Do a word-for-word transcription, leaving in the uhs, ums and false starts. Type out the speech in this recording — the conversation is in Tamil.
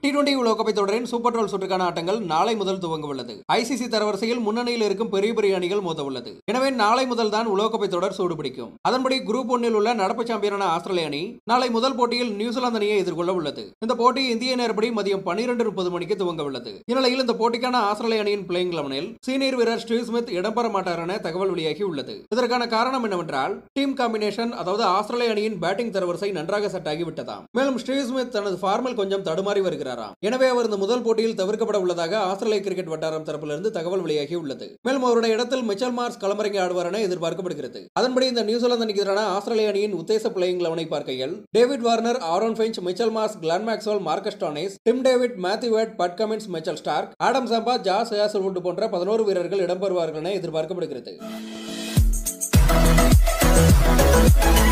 டி டுவெண்டி உலகக்கோப்பை தொடரின் சூப்பர் டுவெல் சுற்றுக்கான ஆட்டங்கள் நாளை முதல் துவங்க உள்ளது. ஐசிசி தரவரிசையில் முன்னணியில் இருக்கும் பெரிய பெரிய அணிகள் மோத உள்ளது. எனவே நாளை முதல் தான் உலகக்கோப்பை தொடர் சூடுபிடிக்கும். அதன்படி குரூப் ஒன்னில் உள்ள நடப்பு சாம்பியனான ஆஸ்திரேலிய அணி நாளை முதல் போட்டியில் நியூசிலாந்து அணியை எதிர்கொள்ள உள்ளது. இந்த போட்டி இந்திய நேரப்படி மதியம் பன்னிரண்டு முப்பது மணிக்கு துவங்க உள்ளது. இந்நிலையில் இந்த போட்டிக்கான ஆஸ்திரேலிய அணியின் பிளேயிங் லெவனில் சீனியர் வீரர் ஸ்டீவ் ஸ்மித் இடம்பெற மாட்டார் என தகவல் வெளியாகி உள்ளது. இதற்கான காரணம் என்னவென்றால் டீம் காம்பினேஷன், அதாவது ஆஸ்திரேலிய அணியின் பேட்டிங் தரவரிசை நன்றாக செட் ஆகிவிட்டதாம். மேலும் ஸ்டீவ் ஸ்மித் தனது ஃபார்மில் கொஞ்சம் தடுமாறி வருகிறாராம். எனவே அவர் இந்த முதல் போட்டியில் தவிர்க்கப்பட உள்ளதாக ஆஸ்திரேலிய கிரிக்கெட் வட்டாரம் தரப்பிலிருந்து தகவல் வெளியாகி உள்ளது. மேலும் அவருடைய இடத்தில் மிச்சல் மார்ஸ் களமிறங்கி ஆடுவார் என எதிர்பார்க்கப்படுகிறது. அதன்படி இந்த நியூசிலாந்து அணிக்கு எதிரான ஆஸ்திரேலிய அணியின் உத்தேச பிளேயிங் லெவனை பார்க்கையில் David Warner, Aaron Finch, Mitchell Marsh, Glenn Maxwell, Marcus Stoinis, Tim David, Matthew Wade, Pat Cummins, Mitchell Starc, Adam Zampa, Josh Hazlewood போன்ற பதினோரு வீரர்கள் இடம்பெறுவார்கள் என எதிர்பார்க்கப்படுகிறது.